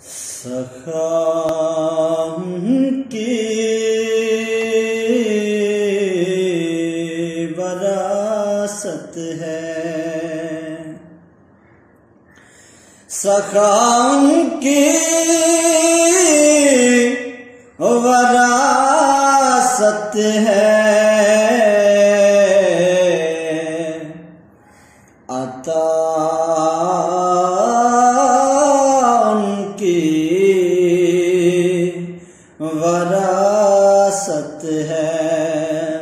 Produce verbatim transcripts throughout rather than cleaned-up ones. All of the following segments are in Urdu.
سخا کی وراثت ہے، سخا کی وراثت ہے، عطا وراثت ہے،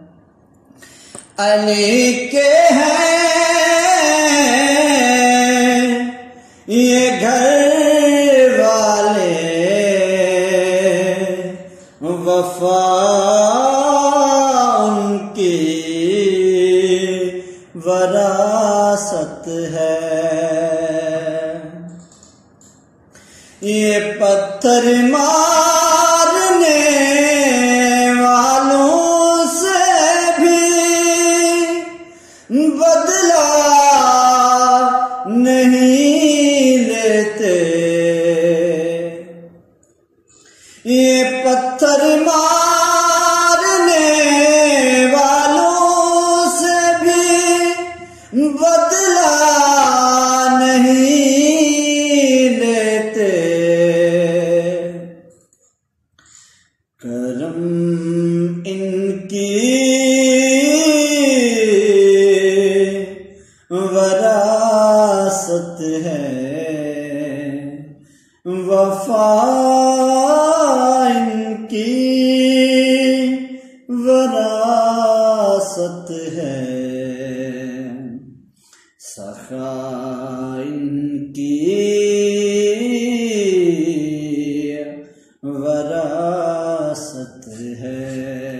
علی کے ہیں یہ گھر والے، وفا ان کی وراثت ہے، یہ پتھر مارنے والوں سے بھی بدلہ نہیں لیتے، یہ پتھر مارنے والوں سے بھی بدلہ نہیں لیتے، کرم ان کی وراثت ہے، وفا ان کی وراثت ہے، سخا ان کی وراثت ہے،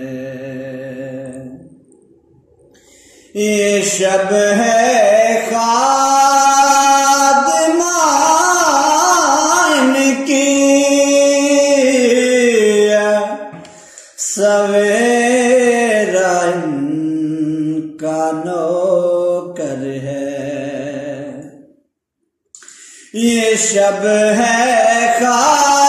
یہ شب ہے خادمان کی، سویرا ان کا نوکر ہے، یہ شب ہے خادمان